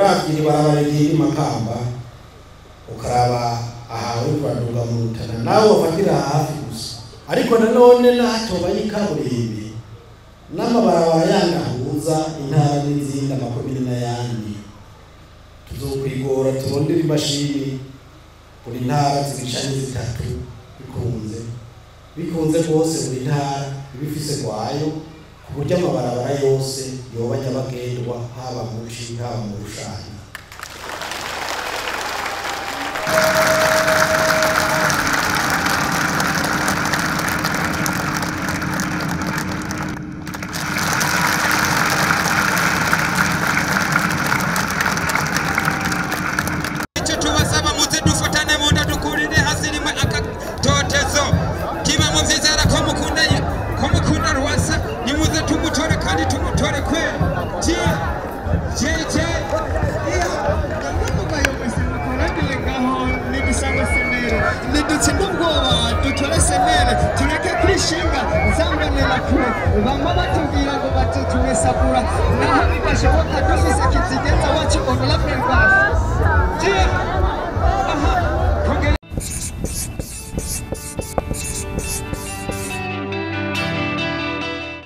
uravye ibarabara riri Makamba ukaraba ahawe kwaduga mu Rutana nawe wafatira hafi gusa ariko nanone natoba y'ikaburimbi n'amabarabara yangahuza intara n'izindi amakomine n'ayandi tuzokwigora turondera imashini buri ntara zibicanye zitatu bikunze rwose buri ntara ibifise kwayo ku buryo amabarabara yose yoba nyabagendwa haba mu Rushi haba mu Rushana. Bamwe batubwira ngo batutumesagura naho bidashoboka dufise kizigenza wacu